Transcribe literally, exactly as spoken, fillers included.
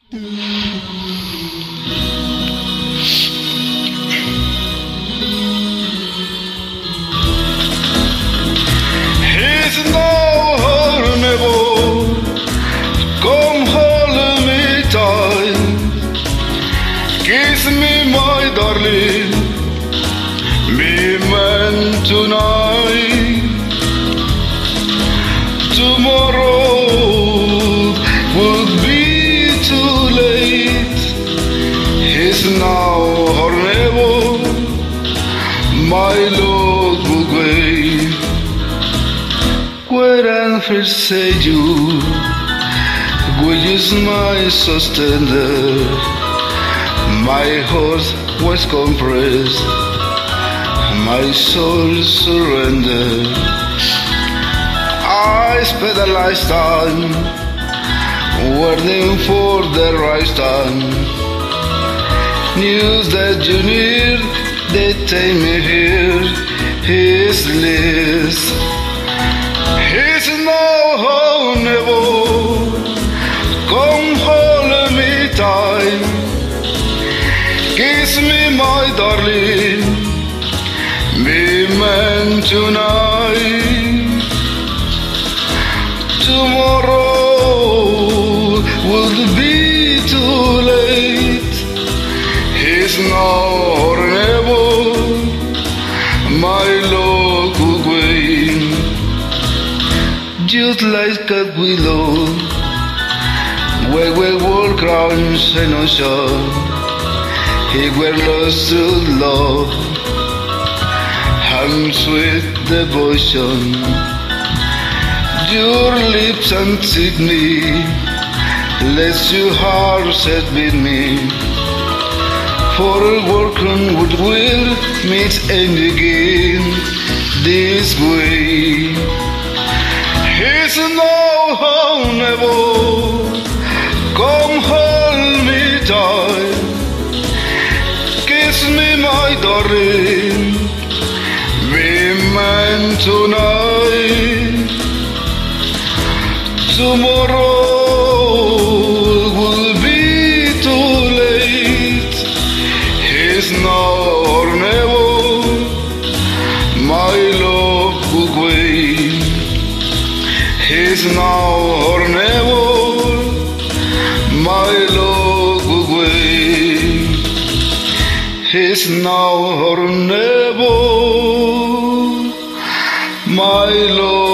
He's now horrible. Come hold me tight. Kiss me, my darling. Be man tonight. Tomorrow would be too late. He's now horrible. My Lord will wait. When I first said you, will you smile so tender? My heart was compressed, my soul surrendered. I spent a lifetime waiting for the right time. News that you near, they take me here. His list, he's now horrible. Come hold me tight. Kiss me, my darling. Be man tonight. Tomorrow will be too late. He's now horrible. My local queen. Just like a willow, where we walk crowns and no shore. He were lost to love and sweet devotion. Your lips unseat me, let your heart set with me. For a work on goodwill meet and begin this way. He's now horrible. Come hold me tight. Kiss me, my darling. Be man tonight. Tomorrow will be too late. He's now horrible. My love will wait. He's now horrible. My love will wait. He's now horrible. My love.